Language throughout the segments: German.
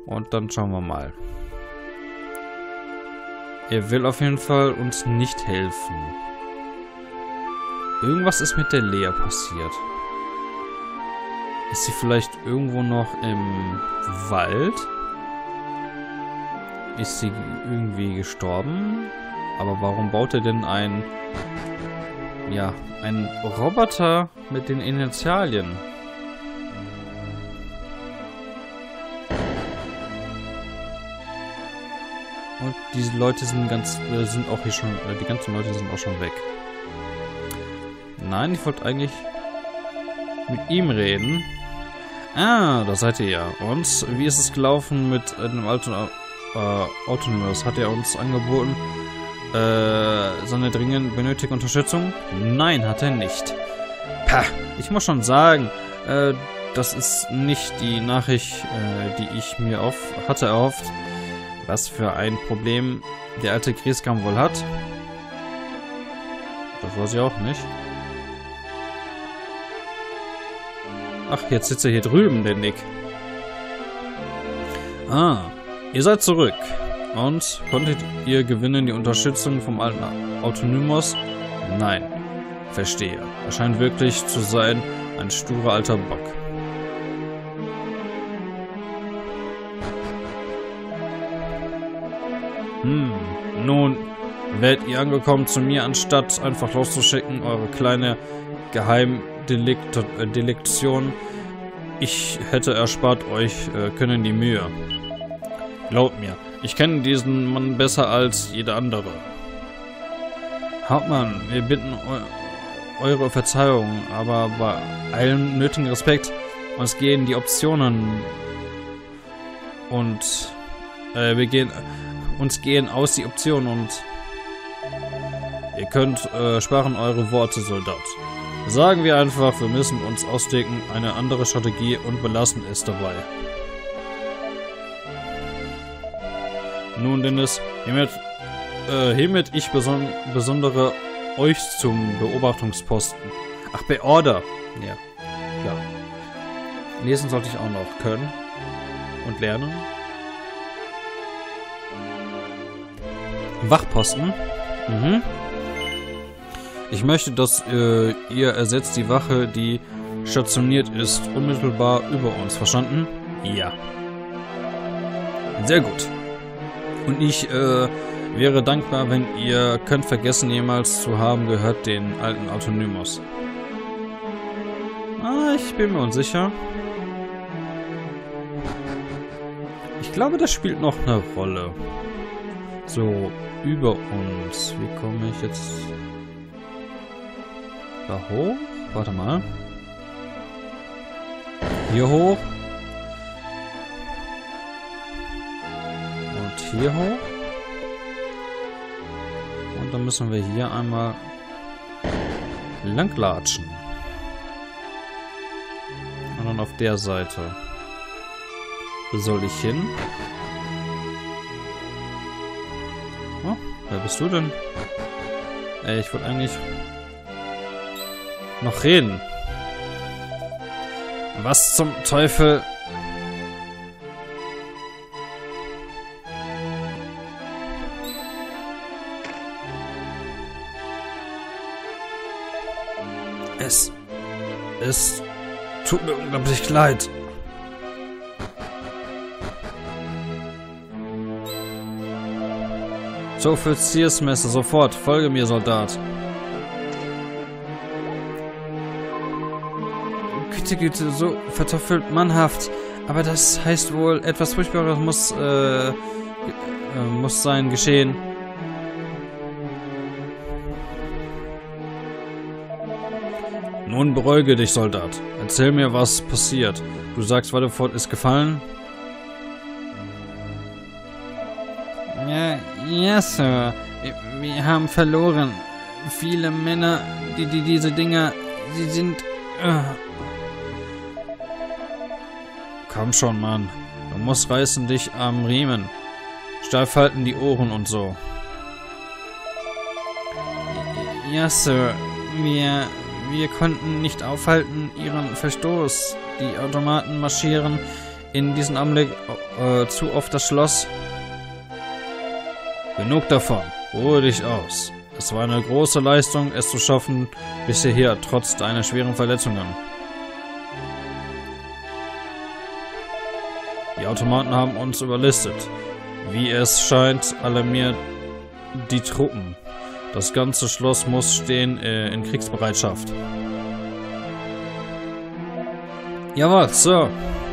Und dann schauen wir mal. Er will auf jeden Fall uns nicht helfen. Irgendwas ist mit der Lea passiert. Ist sie vielleicht irgendwo noch im Wald? Ist sie irgendwie gestorben? Aber warum baut er denn einen Roboter mit den Initialien? Und diese Leute sind auch hier schon, die ganzen Leute sind auch schon weg. Nein, ich wollte eigentlich mit ihm reden. Ah, da seid ihr ja. Und wie ist es gelaufen mit dem alten Autonomous? Hat er uns angeboten, seine dringend benötigte Unterstützung? Nein, hat er nicht. Pah, ich muss schon sagen, das ist nicht die Nachricht, die ich mir hatte erhofft. Was für ein Problem der alte Grieskram wohl hat. Das weiß ich auch nicht. Ach, jetzt sitzt er hier drüben, der Nick. Ah, ihr seid zurück. Und konntet ihr gewinnen die Unterstützung vom alten Autonomous? Nein. Verstehe. Er scheint wirklich zu sein ein sturer alter Bock. Nun werdet ihr angekommen zu mir, anstatt einfach loszuschicken, eure kleine Geheimdelektion. Ich hätte erspart euch können die Mühe. Glaubt mir, ich kenne diesen Mann besser als jeder andere. Hauptmann, wir bitten eure Verzeihung, aber bei allem nötigen Respekt, uns gehen die Optionen und uns gehen aus die Optionen und ihr könnt sparen eure Worte, Soldat. Sagen wir einfach, wir müssen uns ausdenken, eine andere Strategie und belassen es dabei. Nun, Dennis, hiermit ich besondere euch zum Beobachtungsposten. Ach, Beorder. Ja, klar. Lesen sollte ich auch noch können und lernen. Wachposten. Ich möchte, dass ihr ersetzt die Wache, die stationiert ist, unmittelbar über uns. Verstanden? Ja. Sehr gut. Und ich wäre dankbar, wenn ihr könnt vergessen, jemals zu haben gehört, den alten Autonomous. Ah, ich bin mir unsicher. Ich glaube, das spielt noch eine Rolle. So, über uns. Wie komme ich jetzt da hoch? Warte mal. Hier hoch. Und hier hoch. Und dann müssen wir hier einmal langlatschen. Und dann auf der Seite. Wo soll ich hin? Oh, wer bist du denn? Ey, ich wollte eigentlich noch reden. Was zum Teufel? Es tut mir unglaublich leid. So, Offiziersmesser, sofort. Folge mir, Soldat. Güte, so verteufelt mannhaft. Aber das heißt wohl, etwas Furchtbares muss sein, geschehen. Nun beruhige dich, Soldat. Erzähl mir, was passiert. Du sagst, Waterford ist gefallen? Ja, Sir. Wir haben verloren. Viele Männer, diese Dinger, sie sind... Komm schon, Mann. Du musst reißen dich am Riemen. Steif halten die Ohren und so. Ja, Sir. Wir konnten nicht aufhalten ihren Verstoß. Die Automaten marschieren in diesem Augenblick zu auf das Schloss. Genug davon. Ruhe dich aus. Es war eine große Leistung, es zu schaffen, bis hierher, trotz deiner schweren Verletzungen. Die Automaten haben uns überlistet. Wie es scheint, alarmiert die Truppen. Das ganze Schloss muss stehen in Kriegsbereitschaft. Jawohl, Sir.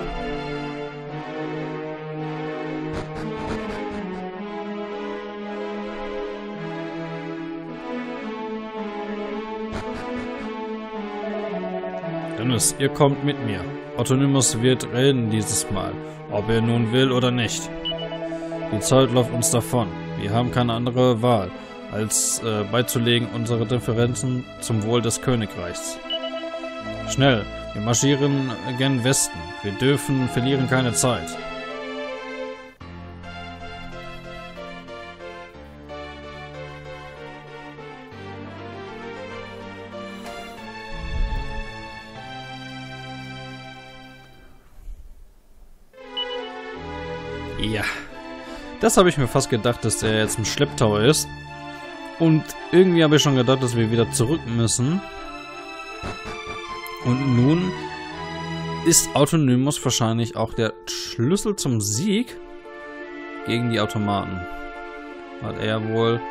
Dennis, ihr kommt mit mir. Autonomus wird reden dieses Mal, ob er nun will oder nicht. Die Zeit läuft uns davon. Wir haben keine andere Wahl, als beizulegen unsere Differenzen zum Wohl des Königreichs. Schnell, wir marschieren gen Westen. Wir verlieren keine Zeit. Ja, das habe ich mir fast gedacht, dass der jetzt im Schlepptau ist. Und irgendwie habe ich schon gedacht, dass wir wieder zurück müssen. Und nun ist Autonomus wahrscheinlich auch der Schlüssel zum Sieg gegen die Automaten. Weil er wohl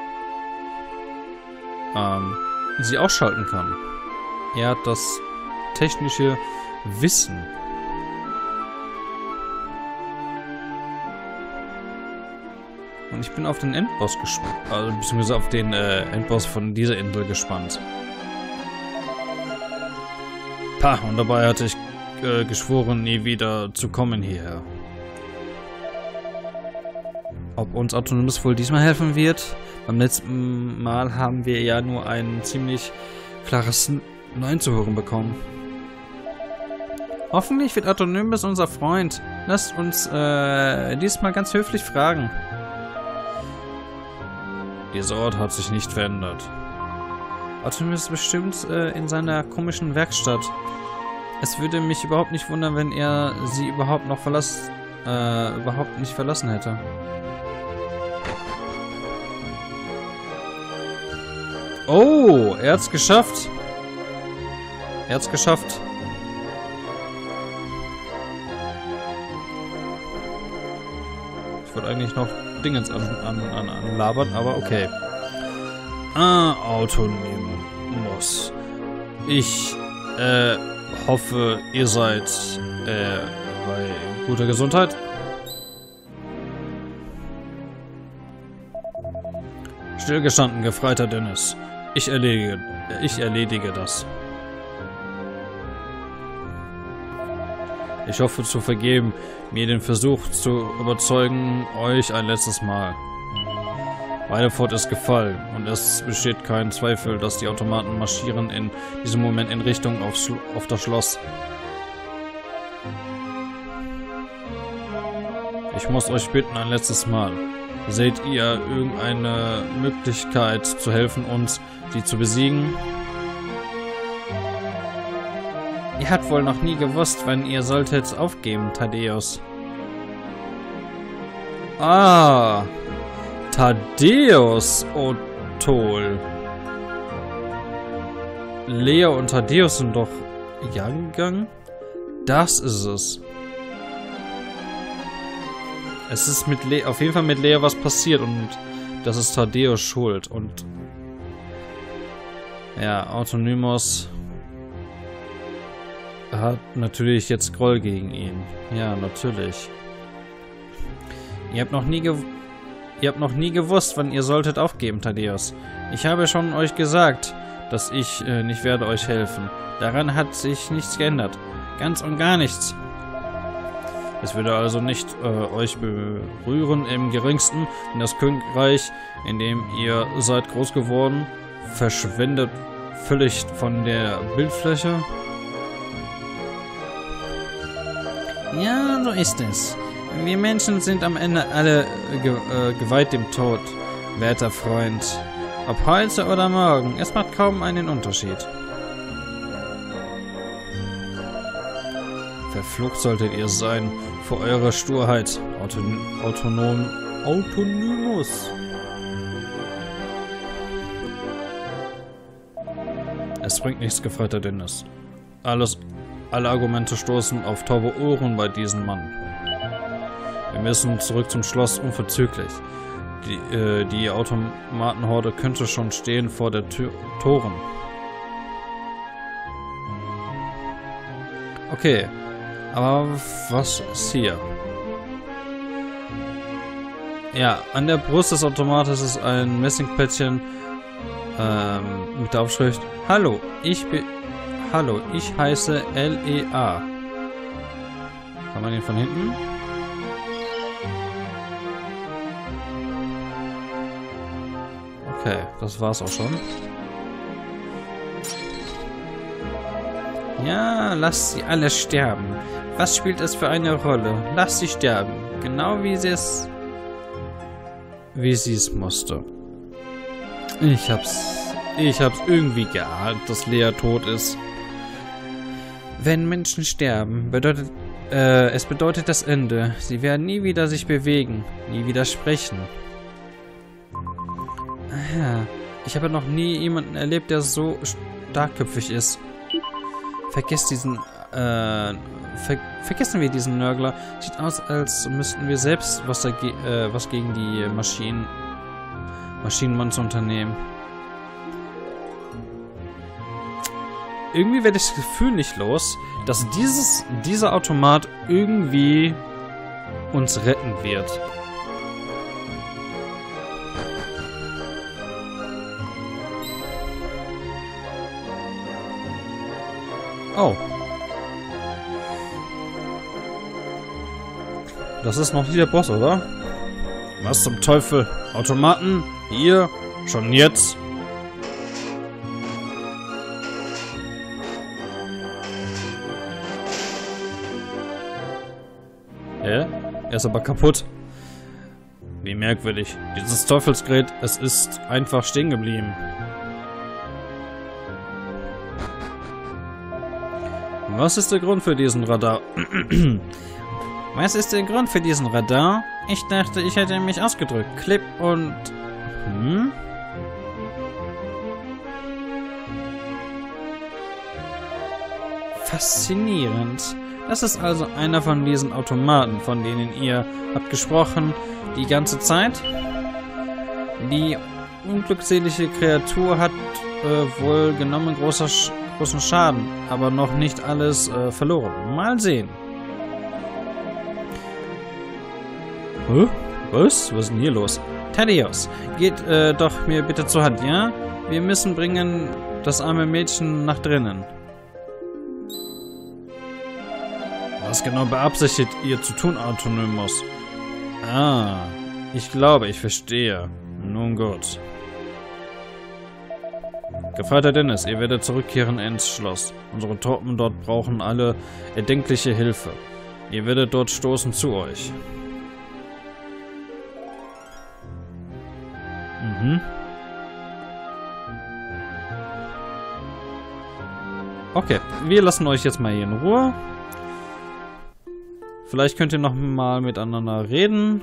sie ausschalten kann. Er hat das technische Wissen. Und ich bin auf den Endboss gespannt. Also, beziehungsweise auf den Endboss von dieser Insel gespannt. Pah, und dabei hatte ich geschworen, nie wieder zu kommen hierher. Ob uns Autonomus wohl diesmal helfen wird? Beim letzten Mal haben wir ja nur ein ziemlich klares Nein zu hören bekommen. Hoffentlich wird Autonomus unser Freund. Lasst uns diesmal ganz höflich fragen. Dieser Ort hat sich nicht verändert. Autonomus ist bestimmt in seiner komischen Werkstatt. Es würde mich überhaupt nicht wundern, wenn er sie überhaupt nicht verlassen hätte. Oh, er hat's geschafft. Er hat's geschafft. Ich wollte eigentlich noch Dingens anlabern, aber okay. Autonomus. Ich hoffe, ihr seid bei guter Gesundheit. Stillgestanden, gefreiter Dennis. Ich erledige das. Ich hoffe zu vergeben, mir den Versuch zu überzeugen, euch ein letztes Mal. Weidefort ist gefallen und es besteht kein Zweifel, dass die Automaten marschieren in diesem Moment in Richtung auf das Schloss. Ich muss euch bitten, ein letztes Mal. Seht ihr irgendeine Möglichkeit zu helfen, uns sie zu besiegen? Ihr habt wohl noch nie gewusst, wann ihr solltet aufgeben, Thaddeus. Ah, Thaddeus, oh toll. Lea und Thaddeus sind doch jagen gegangen? Das ist es. Es ist mit Lea, auf jeden Fall mit Lea was passiert und das ist Thaddeus schuld. Und ja, Autonomus hat natürlich jetzt Groll gegen ihn. Ja, natürlich. Ihr habt noch nie gewusst, wann ihr solltet aufgeben, Thaddeus. Ich habe schon euch gesagt, dass ich nicht werde euch helfen. Daran hat sich nichts geändert. Ganz und gar nichts. Es würde also nicht euch berühren im geringsten, denn das Königreich, in dem ihr seid groß geworden, verschwindet völlig von der Bildfläche. Ja, so ist es. Wir Menschen sind am Ende alle geweiht dem Tod, werter Freund. Ob heute oder morgen, es macht kaum einen Unterschied. Verflucht solltet ihr sein vor eurer Sturheit. Autonomus. Es bringt nichts, Gefreiter Dennis. Alle Argumente stoßen auf taube Ohren bei diesem Mann. Wir müssen zurück zum Schloss unverzüglich. Die Automatenhorde könnte schon stehen vor der Toren. Okay, aber was ist hier? Ja, an der Brust des Automates ist ein Messingplättchen mit der Aufschrift Hallo, ich heiße Lea. Kann man den von hinten? Okay, das war's auch schon. Ja, lasst sie alle sterben. Was spielt es für eine Rolle? Lasst sie sterben. Genau wie sie es musste. Ich hab's irgendwie geahnt, dass Lea tot ist. Wenn Menschen sterben, bedeutet es bedeutet das Ende. Sie werden nie wieder sich bewegen, nie wieder sprechen. Ich habe noch nie jemanden erlebt, der so starkköpfig ist. Vergessen wir diesen Nörgler. Sieht aus, als müssten wir selbst was gegen die Maschinenmanns unternehmen. Irgendwie werde ich das Gefühl nicht los, dass dieser Automat irgendwie uns retten wird. Oh. Das ist noch nicht der Boss, oder? Was zum Teufel? Automaten? Hier? Schon jetzt? Er ist aber kaputt. Wie merkwürdig. Dieses Teufelsgerät, es ist einfach stehen geblieben. Was ist der Grund für diesen Radar? Was ist der Grund für diesen Radar? Ich dachte, ich hätte mich ausgedrückt. Clip und... Faszinierend. Das ist also einer von diesen Automaten, von denen ihr habt gesprochen, die ganze Zeit. Die unglückselige Kreatur hat wohl genommen großen Schaden, aber noch nicht alles verloren. Mal sehen. Hä? Was? Was ist denn hier los? Thaddeus, geht doch mir bitte zur Hand, ja? Wir müssen bringen das arme Mädchen nach drinnen. Was genau beabsichtigt ihr zu tun, Autonomus? Ah, ich glaube, ich verstehe. Nun gut. Gefreiter Dennis, ihr werdet zurückkehren ins Schloss. Unsere Truppen dort brauchen alle erdenkliche Hilfe. Ihr werdet dort stoßen zu euch. Okay, wir lassen euch jetzt mal hier in Ruhe. Vielleicht könnt ihr noch mal miteinander reden.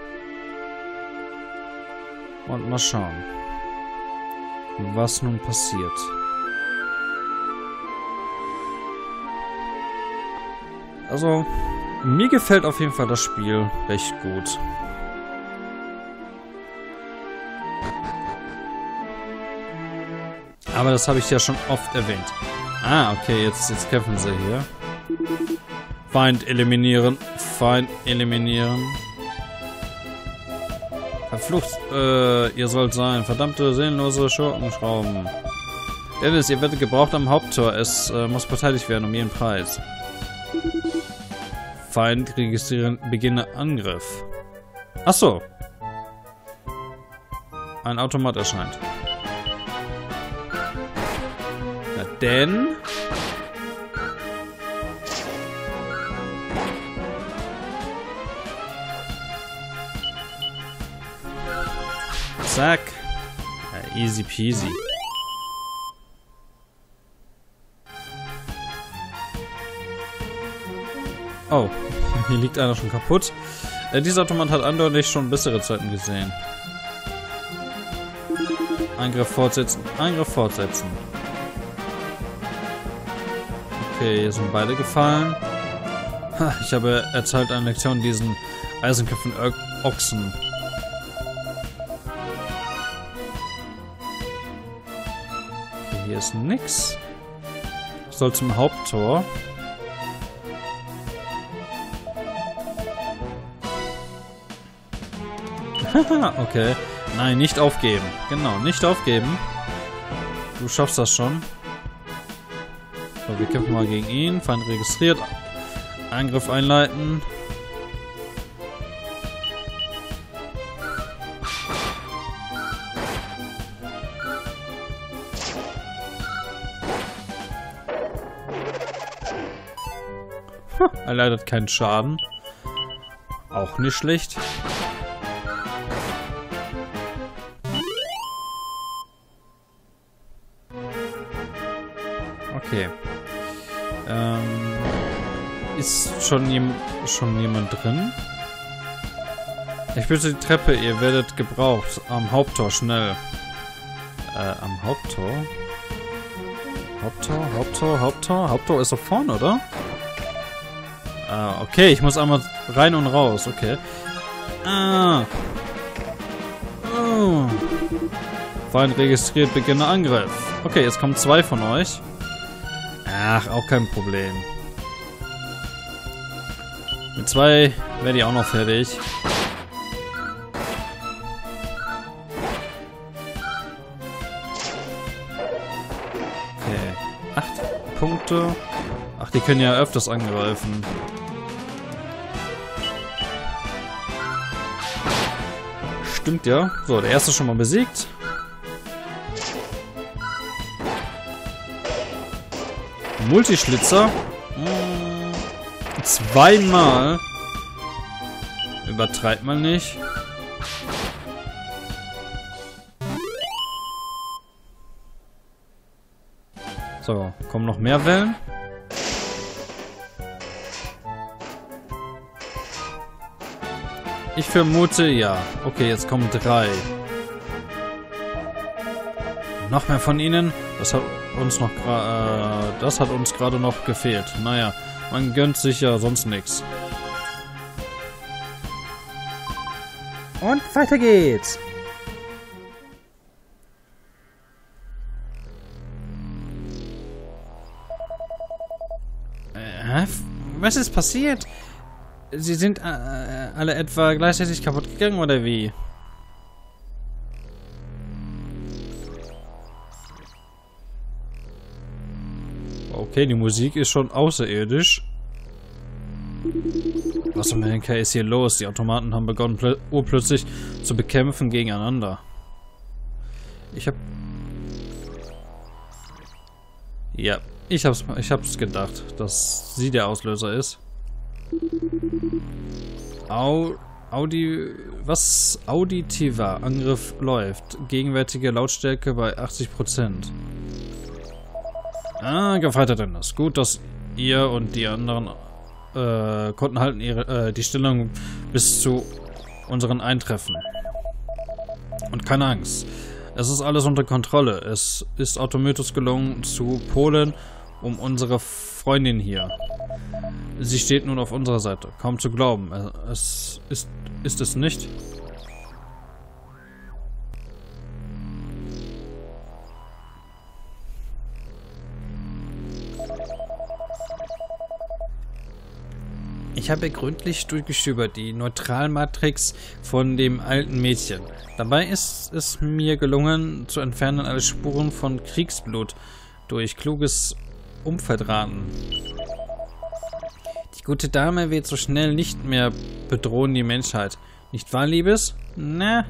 Und mal schauen, was nun passiert. Also, mir gefällt auf jeden Fall das Spiel recht gut. Aber das habe ich ja schon oft erwähnt. Ah, okay, jetzt kämpfen sie hier. Feind eliminieren. Feind eliminieren. Verflucht, ihr sollt sein. Verdammte, seelenlose Schurkenschrauben. Dennis, ihr werdet gebraucht am Haupttor. Es muss verteidigt werden um jeden Preis. Feind registrieren, beginne Angriff. Achso. Ein Automat erscheint. Na denn... Zack. Ja, easy peasy. Oh, hier liegt einer schon kaputt. Dieser Automat hat eindeutig schon bessere Zeiten gesehen. Angriff fortsetzen. Angriff fortsetzen. Okay, hier sind beide gefallen. Ha, ich habe erteilt eine Lektion diesen Eisenköpfen Ochsen. Okay, hier ist nix. Ich soll zum Haupttor. Okay. Nein, nicht aufgeben. Genau, nicht aufgeben. Du schaffst das schon. So, wir kämpfen mal gegen ihn. Feind registriert. Angriff einleiten. Er leidet keinen Schaden. Auch nicht schlecht. Okay. Ist schon jemand drin? Ich bitte die Treppe, ihr werdet gebraucht. Am Haupttor, schnell. Am Haupttor? Haupttor ist doch vorne, oder? Okay, ich muss einmal rein und raus, okay. Oh. Feind registriert, beginne Angriff. Okay, jetzt kommen 2 von euch. Ach, auch kein Problem. Mit 2 werde ich auch noch fertig. Okay. 8 Punkte. Ach, die können ja öfters angreifen. Stimmt ja. So, der erste schon mal besiegt. Multischlitzer. 2-mal. Übertreibt man nicht. So, kommen noch mehr Wellen. Ich vermute ja. Okay, jetzt kommen 3. Noch mehr von ihnen. Das hat uns gerade noch gefehlt. Naja, man gönnt sich ja sonst nichts. Und weiter geht's. Was ist passiert? Sie sind alle etwa gleichzeitig kaputt gegangen, oder wie? Okay, die Musik ist schon außerirdisch. Was zum Henker ist hier los? Die Automaten haben begonnen, urplötzlich zu bekämpfen gegeneinander. Ja, ich hab's gedacht, dass sie der Auslöser ist. Auditiver Angriff läuft. Gegenwärtige Lautstärke bei 80%. Gefreiter Dennis. Gut, dass ihr und die anderen konnten halten die Stellung bis zu unseren Eintreffen. Und keine Angst. Es ist alles unter Kontrolle. Es ist Automythos gelungen zu Polen um unsere Freundin hier. Sie steht nun auf unserer Seite. Kaum zu glauben. Ist es nicht? Ich habe gründlich durchgestöbert die Neutralmatrix von dem alten Mädchen. Dabei ist es mir gelungen, zu entfernen alle Spuren von Kriegsblut durch kluges Umverdrahten. Die gute Dame wird so schnell nicht mehr bedrohen die Menschheit. Nicht wahr, Liebes? Na.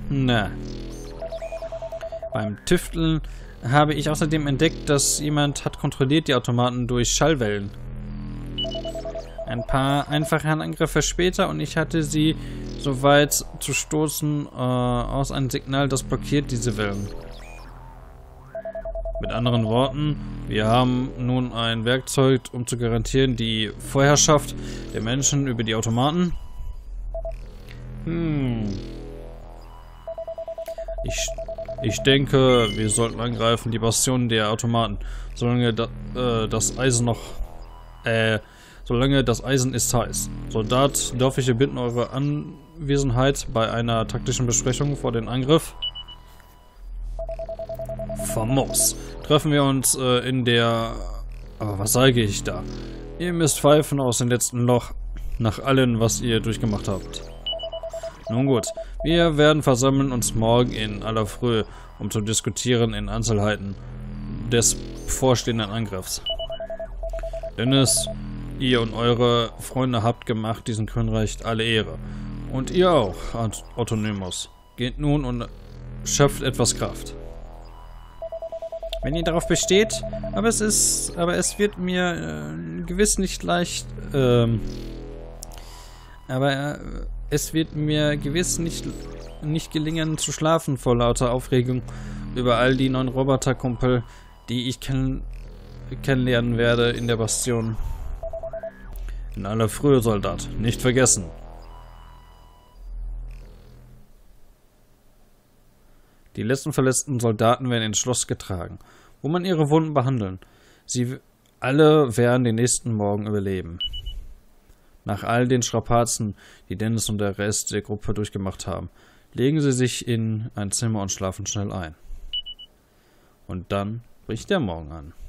Beim Tüfteln habe ich außerdem entdeckt, dass jemand hat kontrolliert die Automaten durch Schallwellen. Ein paar einfache Angriffe später und ich hatte sie so weit zu stoßen aus ein Signal, das blockiert diese Wellen. Mit anderen Worten, wir haben nun ein Werkzeug, um zu garantieren die Vorherrschaft der Menschen über die Automaten. Ich denke, wir sollten angreifen, die Bastionen der Automaten, solange das Eisen ist heiß. Soldat, darf ich bitten eure Anwesenheit bei einer taktischen Besprechung vor dem Angriff? Famos. Treffen wir uns in der... Aber was sage ich da? Ihr müsst pfeifen aus dem letzten Loch, nach allem, was ihr durchgemacht habt. Nun gut, wir werden versammeln uns morgen in aller Frühe, um zu diskutieren in Einzelheiten des bevorstehenden Angriffs. Dennis, ihr und eure Freunde habt gemacht diesem Königreich alle Ehre. Und ihr auch, Autonomos. Geht nun und schöpft etwas Kraft. Wenn ihr darauf besteht, aber es wird mir gewiss nicht leicht, es wird mir gewiss nicht gelingen zu schlafen vor lauter Aufregung über all die neuen Roboterkumpel, die ich kennenlernen werde in der Bastion. In aller Frühe, Soldat, nicht vergessen. Die letzten verletzten Soldaten werden ins Schloss getragen, wo man ihre Wunden behandeln. Sie alle werden den nächsten Morgen überleben. Nach all den Strapazen, die Dennis und der Rest der Gruppe durchgemacht haben, legen sie sich in ein Zimmer und schlafen schnell ein. Und dann bricht der Morgen an.